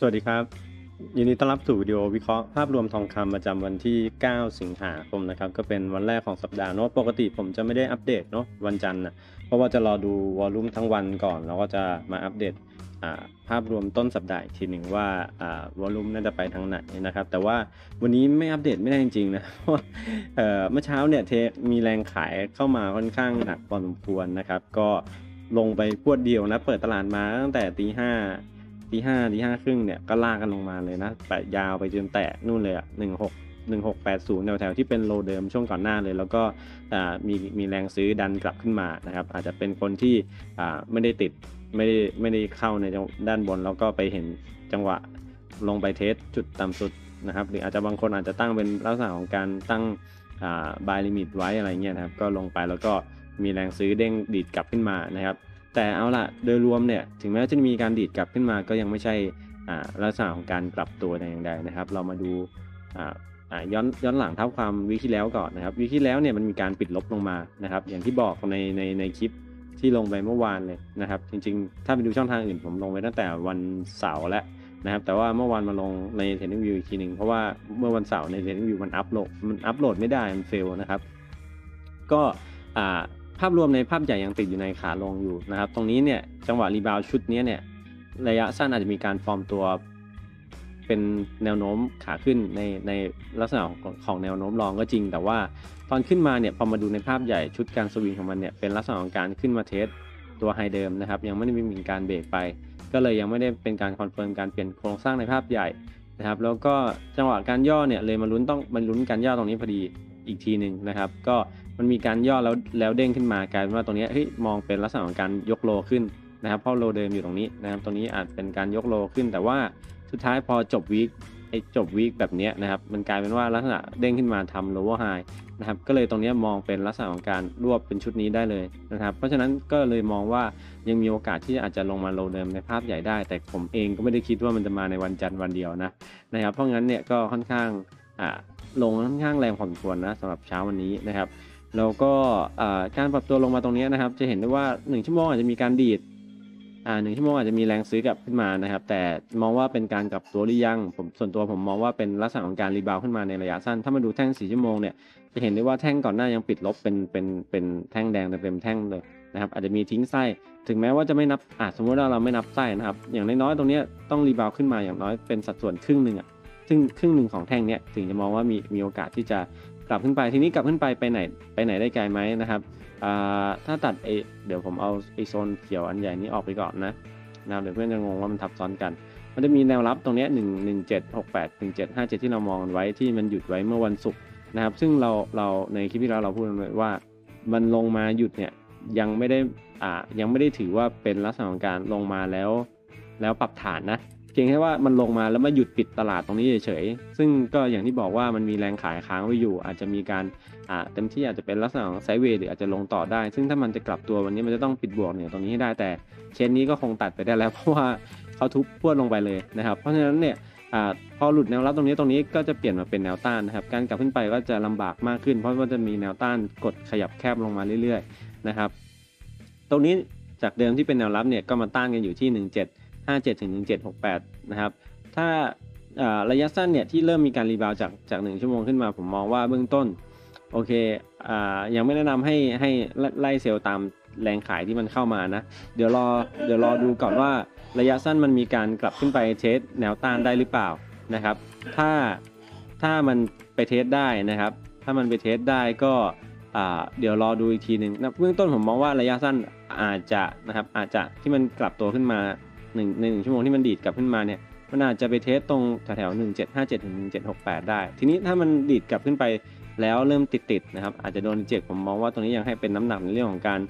วัสดีครับยินดีต้อนรับสู่วิดีโอวิเคราะห์ภาพรวมทองคำประจำวันที่9สิงหาคมนะครับก็เป็นวันแรกของสัปดาห์เนาะปกติผมจะไม่ได้อัปเดตเนาะวันจันทร์นะเพราะว่าจะรอดูวอลลุ่มทั้งวันก่อนแล้วก็จะมาอัปเดตภาพรวมต้นสัปดาห์อีกทีหนึ่งว่าวอลลุ่มน่าจะไปทางไหนนะครับแต่ว่าวันนี้ไม่อัปเดตไม่ได้จริงๆนะเพราะเมื่อเช้าเนี่ยมีแรงขายเข้ามาค่อนข้างหนักพอสมควรนะครับก็ลงไปพรวดเดียวนะเปิดตลาดมาตั้งแต่ตีห้าครึ่งเนี่ยก็ลากกันลงมาเลยนะแปะยาวไปจนแตะนู่นเลยอะ1680แถวๆที่เป็นโลเดิมช่วงก่อนหน้าเลยแล้วก็มีแรงซื้อดันกลับขึ้นมานะครับอาจจะเป็นคนที่ไม่ได้ติดไม่ได้เข้าในด้านบนแล้วก็ไปเห็นจังหวะลงไปเทสจุดต่ำสุดนะครับหรืออาจจะบางคนอาจจะตั้งเป็นลักษณะของการตั้งbuy limit ไว้อะไรเงี้ยนะครับก็ลงไปแล้วก็มีแรงซื้อเด้งดีดกลับขึ้นมานะครับแต่เอาล่ะโดยรวมเนี่ยถึงแม้จะมีการดีดกลับขึ้นมาก็ยังไม่ใช่ลักษณะของการกลับตัวแต่อย่างใดนะครับเรามาดูย้อนหลังเท่าความวีคที่แล้วก่อนนะครับวีคที่แล้วเนี่ยมันมีการปิดลบลงมานะครับอย่างที่บอกในคลิปที่ลงไปเมื่อวานเลยนะครับจริงๆถ้าไปดูช่องทางอื่นผมลงไปตั้งแต่วันเสาร์แล้วนะครับแต่ว่าเมื่อวานมาลงใน TradingView อีกทีหนึ่งเพราะว่าเมื่อวันเสาร์ใน TradingView มันอัปโหลดไม่ได้มันเฟลนะครับก็ภาพรวมในภาพใหญ่ยังติดอยู่ในขาลงอยู่นะครับตรงนี้เนี่ยจังหวะรีบาวชุดนี้เนี่ยระยะสั้นอาจจะมีการฟอร์มตัวเป็นแนวโน้มขาขึ้นในลักษณะของแนวโน้มรองก็จริงแต่ว่าตอนขึ้นมาเนี่ยพอมาดูในภาพใหญ่ชุดการสวิงของมันเนี่ยเป็นลักษณะของการขึ้นมาเทสตัวไฮเดิมนะครับยังไม่ได้มีการเบรกไปก็เลยยังไม่ได้เป็นการคอนเฟิร์มการเปลี่ยนโครงสร้างในภาพใหญ่นะครับแล้วก็จังหวะการย่อเนี่ยเลยมาลุ้นการย่อตรงนี้พอดีอีกทีหนึ่งนะครับก็มันมีการย่อแล้วเด้งขึ้นมากลายเป็นว่าตรงนี้มองเป็นลักษณะของการยกโลขึ้นนะครับเพราะโลเดิมอยู่ตรงนี้นะครับตรงนี้อาจเป็นการยกโลขึ้นแต่ว่าสุดท้ายพอจบวีคแบบนี้นะครับมันกลายเป็นว่าลักษณะเด้งขึ้นมาทำ lower high นะครับก็เลยตรงนี้มองเป็นลักษณะของการรวบเป็นชุดนี้ได้เลยนะครับเพราะฉะนั้นก็เลยมองว่ายังมีโอกาสที่อาจจะลงมาโลเดิมในภาพใหญ่ได้แต่ผมเองก็ไม่ได้คิดว่ามันจะมาในวันจันทร์วันเดียวนะครับเพราะงั้นเนี่ยก็ค่อนข้างลงค่อนข้างแรงพอสมควรนะสำหรับเช้าวันนี้นะครับแล้วก็การปรับตัวลงมาตรงนี้นะครับจะเห็นได้ว่า1ชั่วโมงอาจจะมีการดีด1ชั่วโมงอาจจะมีแรงซื้อกลับขึ้นมานะครับแต่มองว่าเป็นการกลับตัวหรือยังส่วนตัวผมมองว่าเป็นลักษณะของการรีบาวขึ้นมาในระยะสั้นถ้ามาดูแท่ง4ชั่วโมงเนี่ยจะเห็นได้ว่าแท่งก่อนหน้ายังปิดลบเป็นแท่งแดงเต็มแท่งเลยนะครับอาจจะมีทิ้งไส้ถึงแม้ว่าจะไม่นับสมมติว่าเราไม่นับไส้นะครับอย่างน้อยๆตรงนี้ต้องรีบาวขึ้นมาอย่างน้อยเป็นสัดส่วนครึ่งนึงซึ่งครึ่งหนึ่งของแท่งเนี้ยถึงจะมองว่ามีโอกาสที่จะกลับขึ้นไปทีนี้กลับขึ้นไปไหนได้ไกลไหมนะครับถ้าตัดเดี๋ยวผมเอาโซนเขียวอันใหญ่นี้ออกไปก่อนนะเดี๋ยวเพื่อนจะงงว่ามันทับซ้อนกันมันจะมีแนวรับตรงนี้11768ถึง757ที่เรามองไว้ที่มันหยุดไว้เมื่อวันศุกร์นะครับซึ่งเราในคลิปที่เราพูดไว้ว่ามันลงมาหยุดเนี่ยยังไม่ได้ถือว่าเป็นลักษณะของการลงมาแล้วปรับฐานนะเพียงแค่ว่ามันลงมาแล้วมาหยุดปิดตลาดตรงนี้เฉยๆซึ่งก็อย่างที่บอกว่ามันมีแรงขายค้างไว้อยู่อาจจะมีการเต็มที่อาจจะเป็นลักษณะของไซด์เวย์หรืออาจจะลงต่อได้ซึ่งถ้ามันจะกลับตัววันนี้มันจะต้องปิดบวกเนี่ยตรงนี้ให้ได้แต่เชนนี้ก็คงตัดไปได้แล้วเพราะว่าเขาทุบพรวดลงไปเลยนะครับเพราะฉะนั้นเนี่ยพอหลุดแนวรับตรงนี้ก็จะเปลี่ยนมาเป็นแนวต้านนะครับการกลับขึ้นไปก็จะลำบากมากขึ้นเพราะว่าจะมีแนวต้านกดขยับแคบลงมาเรื่อยๆนะครับตรงนี้จากเดิมที่เป็นแนวรับเนี่ยก็มาต้านกันอยู่ที่1757ถึง1768นะครับถ้าระยะสั้นเนี่ยที่เริ่มมีการรีบาวจาก1ชั่วโมงขึ้นมาผมมองว่าเบื้องต้นโอเคยังไม่แนะนำให้ไล่เซลล์ตามแรงขายที่มันเข้ามานะเดี๋ยวรอดูก่อนว่าระยะสั้นมันมีการกลับขึ้นไปเทสแนวต้านได้หรือเปล่านะครับถ้ามันไปเทสได้นะครับถ้ามันไปเทสได้ก็เดี๋ยวรอดูอีกทีหนึ่งนะเบื้องต้นผมมองว่าระยะสั้นอาจจะที่มันกลับตัวขึ้นมา1ชั่วโมงที่มันดีดกลับขึ้นมาเนี่ยมันอาจจะไปเทสตรงแถวๆ1757ถึง1768ได้ทีนี้ถ้ามันดีดกลับขึ้นไปแล้วเริ่มติดนะครับอาจจะโดนรีเจ็คผมมองว่าตรงนี้ยังให้เป็นน้ำหนักในเรื่องของการ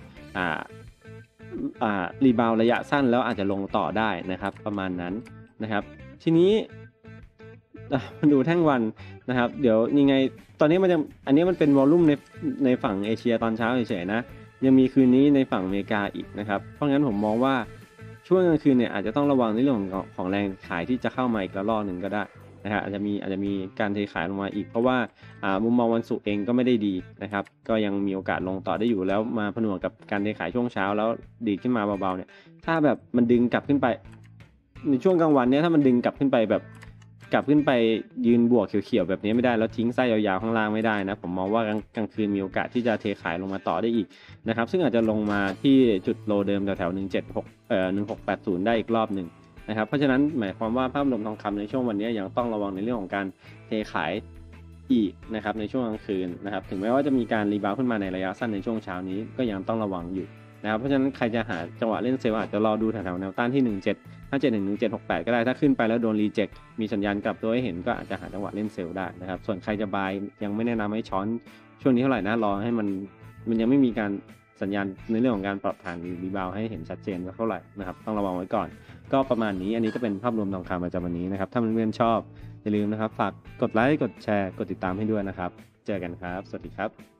รีบาวระยะสั้นแล้วอาจจะลงต่อได้นะครับประมาณนั้นนะครับทีนี้มาดูแท่งวันนะครับเดี๋ยวยังไงตอนนี้อันนี้มันเป็นวอลลุ่มในฝั่งเอเชียตอนเช้าเฉยๆนะยังมีคืนนี้ในฝั่งอเมริกาอีกนะครับเพราะงั้นผมมองว่าช่วงกลางคืนเนี่ยอาจจะต้องระวังในเรื่องของแรงขายที่จะเข้ามาอีกระลอกหนึ่งก็ได้นะครับอาจจะมีการเทขายลงมาอีกเพราะว่ามุมมองวันศุกร์เองก็ไม่ได้ดีนะครับก็ยังมีโอกาสลงต่อได้อยู่แล้วมาผนวกกับการเทขายช่วงเช้าแล้วดีขึ้นมาเบาๆเนี่ยถ้าแบบมันดึงกลับขึ้นไปในช่วงกลางวันเนี้ยถ้ามันดึงกลับขึ้นไปแบบกลับขึ้นไปยืนบวกเขียวๆแบบนี้ไม่ได้แล้วทิ้งไส้ยาวๆข้างล่างไม่ได้นะผมมองว่ากลางคืนมีโอกาสที่จะเทขายลงมาต่อได้อีกนะครับซึ่งอาจจะลงมาที่จุดโลเดิมแถวๆ1761680ได้อีกรอบหนึ่งนะครับเพราะฉะนั้นหมายความว่าภาพรวมทองคำในช่วงวันนี้ยังต้องระวังในเรื่องของการเทขายอีกนะครับในช่วงกลางคืนนะครับถึงแม้ว่าจะมีการรีบาวขึ้นมาในระยะสั้นในช่วงเช้านี้ก็ยังต้องระวังอยู่นะครับเพราะฉะนั้นใครจะหาจังหวะเล่นเซลล์อาจจะรอดูแถวๆแนวต้านที่17 ก็ได้ถ้าขึ้นไปแล้วโดนรีเจ็คมีสัญญาณกลับตัวให้เห็นก็อาจจะหาจังหวะเล่นเซลล์ได้นะครับส่วนใครจะบายยังไม่แนะนำให้ช้อนช่วงนี้เท่าไหร่นะรอให้มันยังไม่มีการสัญญาณในเรื่องของการปรับฐานรีบาวให้เห็นชัดเจนเท่าไหร่นะครับต้องระวังไว้ก่อนก็ประมาณนี้อันนี้ก็เป็นภาพรวมทองคำประจำวันนี้นะครับถ้าเพื่อนๆชอบอย่าลืมนะครับฝากกดไลค์กดแชร์กดติดตามให้ด้วยนะครับเจอกันครับสวัสดีครับ